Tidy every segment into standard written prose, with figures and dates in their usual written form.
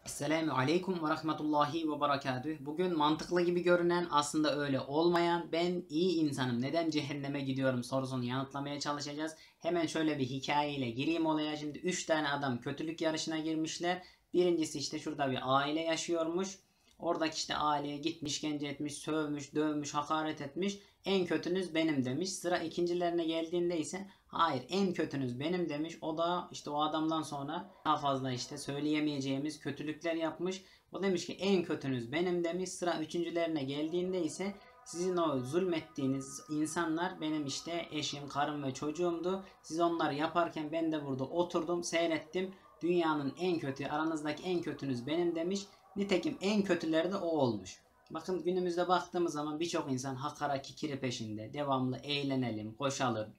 Esselamu Aleyküm ve Rahmetullahi ve Berekatüh. Bugün mantıklı gibi görünen aslında öyle olmayan ben iyi insanım neden cehenneme gidiyorum sorusunu yanıtlamaya çalışacağız. Hemen şöyle bir hikayeyle gireyim olaya. Şimdi 3 tane adam kötülük yarışına girmişler. Birincisi işte şurada bir aile yaşıyormuş. Oradaki işte aileye gitmiş, işkence etmiş, sövmüş, dövmüş, hakaret etmiş. En kötünüz benim demiş. Sıra ikincilerine geldiğinde ise hayır en kötünüz benim demiş. O da işte o adamdan sonra daha fazla işte söyleyemeyeceğimiz kötülükler yapmış. O demiş ki en kötünüz benim demiş. Sıra üçüncülerine geldiğinde ise sizin o zulmettiğiniz insanlar benim işte eşim, karım ve çocuğumdu. Siz onları yaparken ben de burada oturdum, seyrettim. Dünyanın en kötü, aranızdaki en kötünüz benim demiş. Nitekim en kötüleri de o olmuş. Bakın günümüzde baktığımız zaman birçok insan hakara kikiri peşinde. Devamlı eğlenelim, koşalım.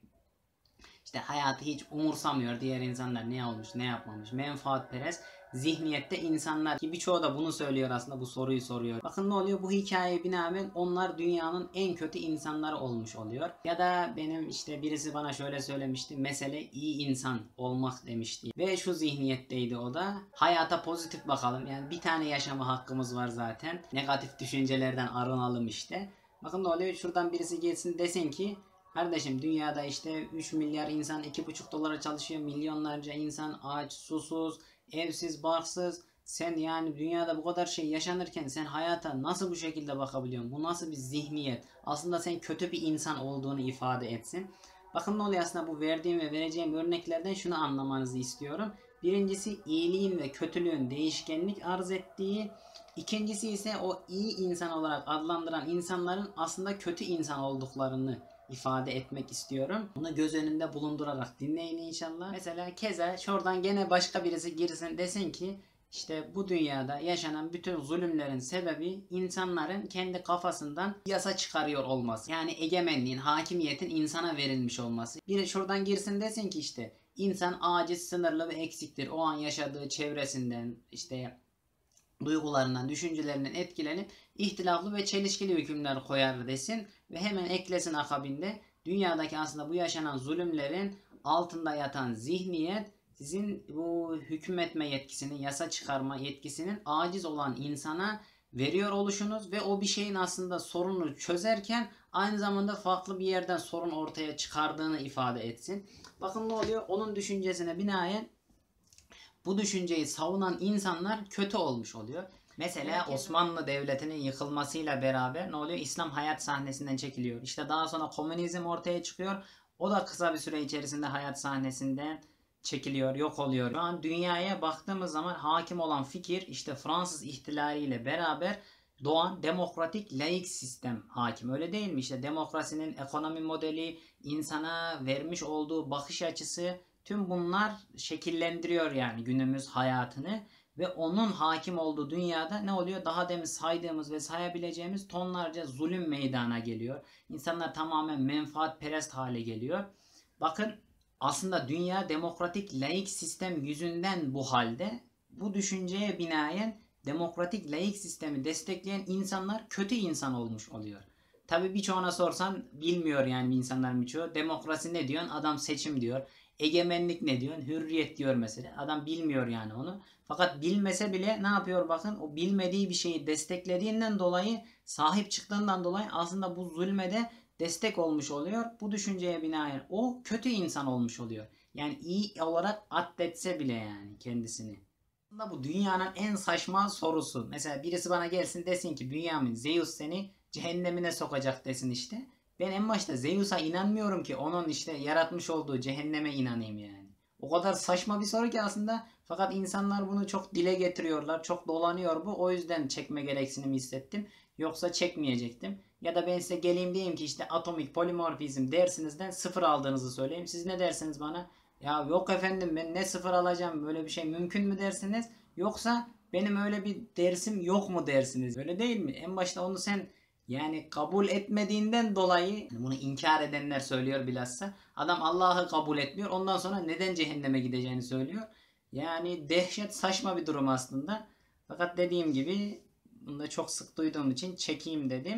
İşte hayatı hiç umursamıyor diğer insanlar ne olmuş ne yapmamış. Menfaatperest zihniyette insanlar ki birçoğu da bunu söylüyor aslında bu soruyu soruyor. Bakın ne oluyor bu hikayeye binaen onlar dünyanın en kötü insanları olmuş oluyor. Ya da benim işte birisi bana şöyle söylemişti mesele iyi insan olmak demişti. Ve şu zihniyetteydi o da hayata pozitif bakalım yani bir tane yaşama hakkımız var zaten. Negatif düşüncelerden arınalım işte. Bakın ne oluyor şuradan birisi gelsin desin ki kardeşim dünyada işte 3 milyar insan 2,5 dolara çalışıyor. Milyonlarca insan aç, susuz, evsiz, barksız. Sen yani dünyada bu kadar şey yaşanırken sen hayata nasıl bu şekilde bakabiliyorsun? Bu nasıl bir zihniyet? Aslında sen kötü bir insan olduğunu ifade etsin. Bakın ne oluyor aslında bu verdiğim ve vereceğim örneklerden şunu anlamanızı istiyorum. Birincisi iyiliğin ve kötülüğün değişkenlik arz ettiği. İkincisi ise o iyi insan olarak adlandıran insanların aslında kötü insan olduklarını ifade etmek istiyorum. Bunu göz önünde bulundurarak dinleyin inşallah. Mesela keza şuradan gene başka birisi girsin desin ki işte bu dünyada yaşanan bütün zulümlerin sebebi insanların kendi kafasından yasa çıkarıyor olması. Yani egemenliğin, hakimiyetin insana verilmiş olması. Biri şuradan girsin desin ki işte insan aciz, sınırlı ve eksiktir. O an yaşadığı çevresinden işte duygularından, düşüncelerinden etkilenip ihtilaflı ve çelişkili hükümler koyar desin ve hemen eklesin akabinde dünyadaki aslında bu yaşanan zulümlerin altında yatan zihniyet sizin bu hükmetme yetkisini, yasa çıkarma yetkisinin aciz olan insana veriyor oluşunuz ve o bir şeyin aslında sorunu çözerken aynı zamanda farklı bir yerden sorun ortaya çıkardığını ifade etsin. Bakın ne oluyor? Onun düşüncesine binaen bu düşünceyi savunan insanlar kötü olmuş oluyor. Mesela Osmanlı Devleti'nin yıkılmasıyla beraber ne oluyor? İslam hayat sahnesinden çekiliyor. İşte daha sonra komünizm ortaya çıkıyor. O da kısa bir süre içerisinde hayat sahnesinden çekiliyor, yok oluyor. Şu an dünyaya baktığımız zaman hakim olan fikir işte Fransız ihtilaliyle beraber doğan demokratik laik sistem hakim. Öyle değil mi? İşte demokrasinin ekonomi modeli, insana vermiş olduğu bakış açısı tüm bunlar şekillendiriyor yani günümüz hayatını ve onun hakim olduğu dünyada ne oluyor? Daha demin saydığımız ve sayabileceğimiz tonlarca zulüm meydana geliyor. İnsanlar tamamen menfaatperest hale geliyor. Bakın aslında dünya demokratik laik sistem yüzünden bu halde. Bu düşünceye binaen demokratik laik sistemi destekleyen insanlar kötü insan olmuş oluyor. Tabi birçoğuna sorsan bilmiyor yani insanların birçoğu. Demokrasi ne diyorsun? Adam seçim diyor. Egemenlik ne diyorsun? Hürriyet diyor mesela. Adam bilmiyor yani onu. Fakat bilmese bile ne yapıyor bakın o bilmediği bir şeyi desteklediğinden dolayı sahip çıktığından dolayı aslında bu zulmede destek olmuş oluyor. Bu düşünceye binaen o kötü insan olmuş oluyor. Yani iyi olarak addetse bile yani kendisini. Aslında bu dünyanın en saçma sorusu. Mesela birisi bana gelsin desin ki Bünyamin Zeus seni cehennemine sokacak desin işte. Ben en başta Zeus'a inanmıyorum ki onun işte yaratmış olduğu cehenneme inanayım yani. O kadar saçma bir soru ki aslında fakat insanlar bunu çok dile getiriyorlar. Çok dolanıyor bu. O yüzden çekme gereksinimi hissettim. Yoksa çekmeyecektim. Ya da ben size geleyim diyeyim ki işte atomik polimorfizm dersinizden sıfır aldığınızı söyleyeyim. Siz ne dersiniz bana? Ya yok efendim ben ne sıfır alacağım böyle bir şey mümkün mü dersiniz? Yoksa benim öyle bir dersim yok mu dersiniz? Öyle değil mi? En başta onu sen yani kabul etmediğinden dolayı bunu inkar edenler söylüyor bilhassa. Adam Allah'ı kabul etmiyor. Ondan sonra neden cehenneme gideceğini söylüyor. Yani dehşet saçma bir durum aslında. Fakat dediğim gibi bunu da çok sık duyduğum için çekeyim dedim.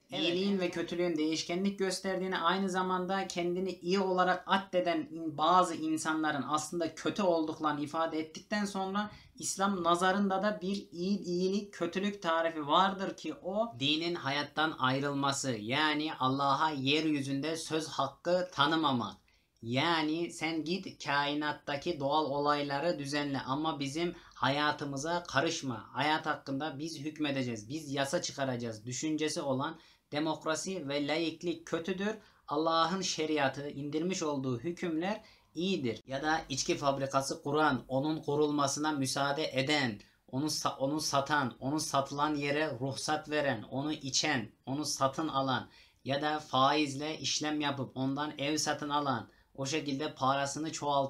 İyiliğin ve kötülüğün değişkenlik gösterdiğini, aynı zamanda kendini iyi olarak addeden bazı insanların aslında kötü olduklarını ifade ettikten sonra İslam nazarında da bir iyilik kötülük tarifi vardır ki o dinin hayattan ayrılması, yani Allah'a yeryüzünde söz hakkı tanımamak. Yani sen git kainattaki doğal olayları düzenle ama bizim hayatımıza karışma. Hayat hakkında biz hükmedeceğiz, biz yasa çıkaracağız düşüncesi olan demokrasi ve laiklik kötüdür. Allah'ın şeriatı, indirmiş olduğu hükümler iyidir. Ya da içki fabrikası kuran, onun kurulmasına müsaade eden, onu satan, onu satılan yere ruhsat veren, onu içen, onu satın alan ya da faizle işlem yapıp ondan ev satın alan, o şekilde parasını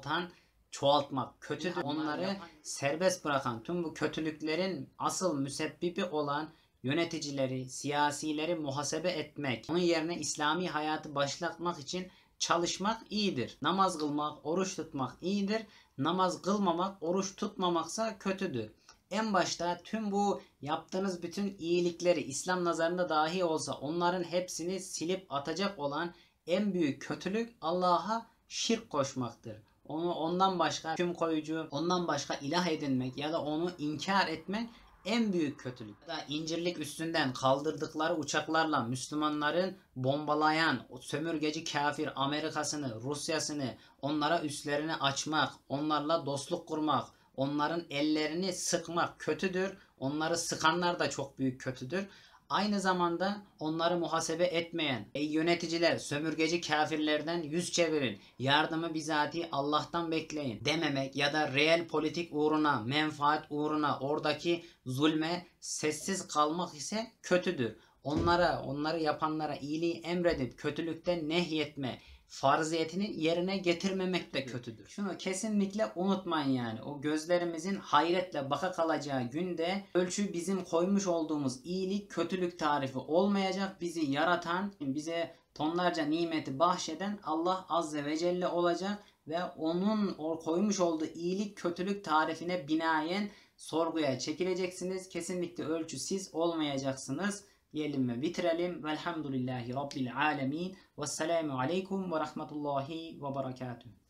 çoğaltmak kötüdür. Onları serbest bırakan, tüm bu kötülüklerin asıl müsebbibi olan yöneticileri, siyasileri muhasebe etmek, onun yerine İslami hayatı başlatmak için çalışmak iyidir. Namaz kılmak, oruç tutmak iyidir. Namaz kılmamak, oruç tutmamaksa kötüdür. En başta tüm bu yaptığınız bütün iyilikleri İslam nazarında dahi olsa onların hepsini silip atacak olan en büyük kötülük Allah'a şirk koşmaktır. Ondan başka hüküm koyucu, ondan başka ilah edinmek ya da onu inkar etmek en büyük kötülük. Ya da incirlik üstünden kaldırdıkları uçaklarla Müslümanların bombalayan o sömürgeci kafir Amerika'sını, Rusya'sını onlara üstlerini açmak, onlarla dostluk kurmak, onların ellerini sıkmak kötüdür. Onları sıkanlar da çok büyük kötüdür. Aynı zamanda onları muhasebe etmeyen yöneticiler, sömürgeci kafirlerden yüz çevirin, yardımı bizatihi Allah'tan bekleyin dememek ya da reel politik uğruna, menfaat uğruna oradaki zulme sessiz kalmak ise kötüdür. Onları yapanlara iyiliği emredip kötülükten nehyetme farziyetini yerine getirmemek de kötüdür. Şunu kesinlikle unutmayın yani. O gözlerimizin hayretle baka kalacağı günde ölçü bizim koymuş olduğumuz iyilik kötülük tarifi olmayacak. Bizi yaratan, bize tonlarca nimeti bahşeden Allah Azze ve Celle olacak ve onun koymuş olduğu iyilik kötülük tarifine binaen sorguya çekileceksiniz. Kesinlikle ölçü siz olmayacaksınız diyelim ve bitirelim. Velhamdülillahi Rabbil alemin. Vesselamu aleykum ve rahmetullahi ve berekatuhu.